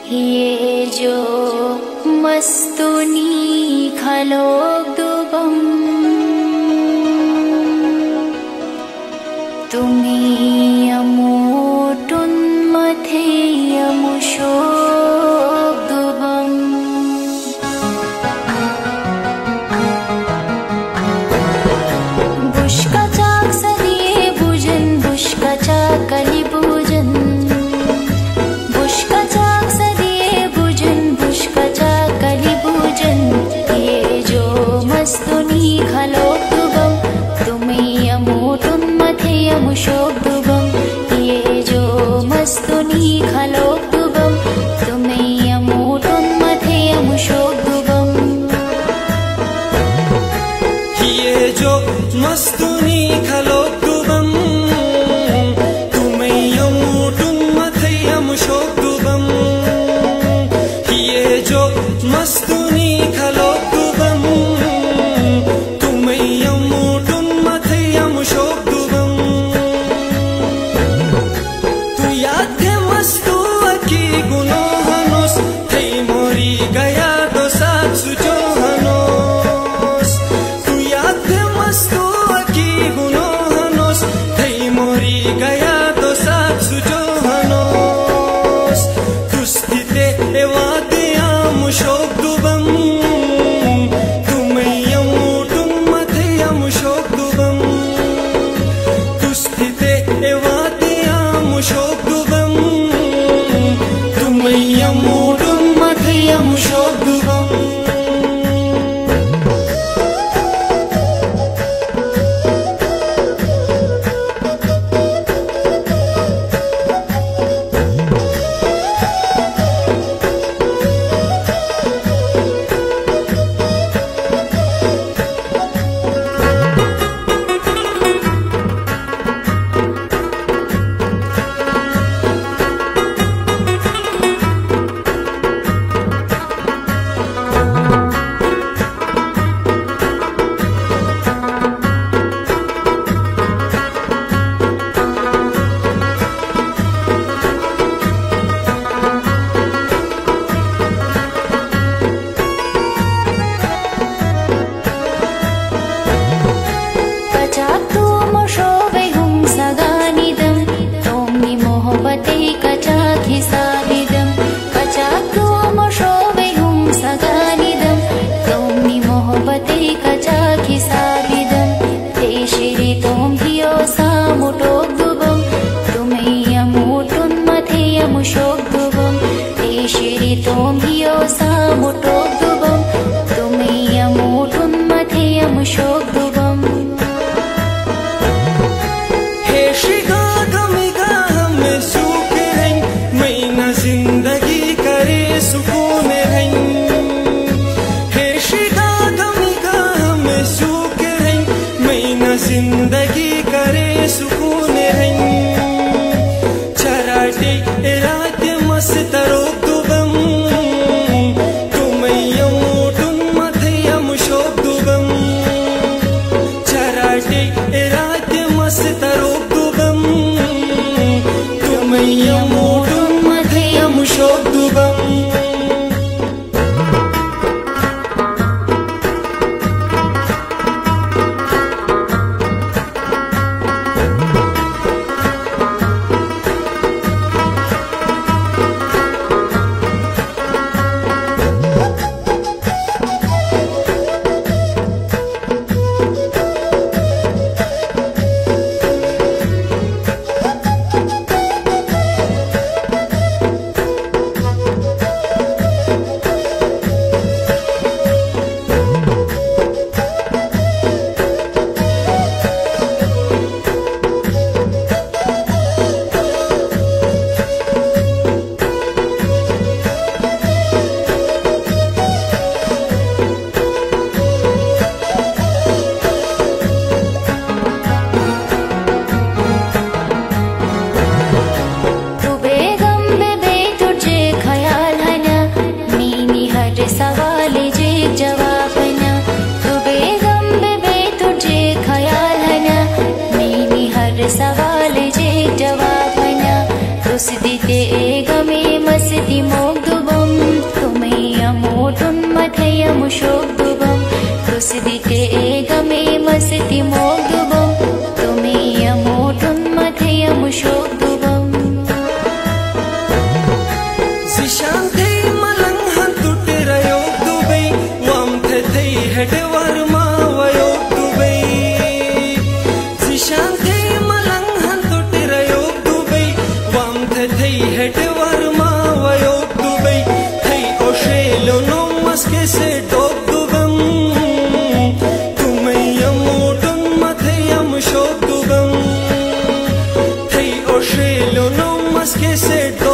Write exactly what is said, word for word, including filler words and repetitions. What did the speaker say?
ये जो मस्तुनी खलोग्दुबं तुमी अमोटुन्मथेयमुषोग्दुबं बुष्कचाक सदिये भुजन बुष्कचाक कलिभुजन बुष्कचाक सदिये भुजन बुष्कचाक कलिभुजन ये जो मस्तुनी खलोग्दुबं तुमी अमोटुन्मथेयमुषोग्दुबं ये जो मस्तुनी खलोग्दुबं तुमी अमोटुन्मथेयमुषोग्दुबं ये जो मस्तुनी खलोग्दुबं तुमी अमोटुन्मथेयमुषोग्दुबं ये जो मस्तुनी खलोग्दुबं तुमी अमोटुन्मथेयमुषोग्दुबं तु याथे मस्तु अकी गुनोहनोस थै मोरी गया दोसात सुजोहनोस तु याथे मस्तु अकी गुनोहनोस थै मोरी गया दोसात सुजोहनोस तुस्तिते एवाते आमुषोग्दुबं तुमै अमोटुन्मथेयमुषोग्दुबं तुस्तिते एवाते आमुषोग्दुबं तुमै अमोटुन्मथेयमुषोग्दुबं कचाखिसाविदं कचाक्तुमशो विहुं सगानिदं तोम्नि मोहबते कचाखिसाविदं ते शिरितों धियो सामुटोग्दुबं तुमै अमोटुन्मथेयमुषोग्दुबं ते शिरितों धियो सामुटोग्दुबं तुमै अमोटुन्मथेयमुषोग्दुबं हे शिगा गमिगा हम सुख हैं मैना जिंदगी करे सुकून हैं हे शिगा गमिगा हम सुख हैं मैना जिंदगी करे सुकून हैं चराटे रात मस्तरोग्दुबं तुमै अमोटुन्मथेयमुषोग्दुबं चराटे रात मस्तरोग्दुबं तुमै अमोटुन्मथेयमुषोग्दुबं सवाल जे जवाब ना तुस दिते गमे मस्ती मोग मोटुन्मथयं शोक्दुबं तुसिदिते गमे मसति मोग्दुबं तुमेय मोटुन्मथयं शोक्दुबं Zishante malang hantuttira yogdubei wamthethei hedwarma wayogdubei Zishante malang hantuttira yogdubei wamthethei hedwarma wayogdubei thei oshelo no maske se dogdubam tumeyya motun matheyam shogdubam thei oshelo no maske se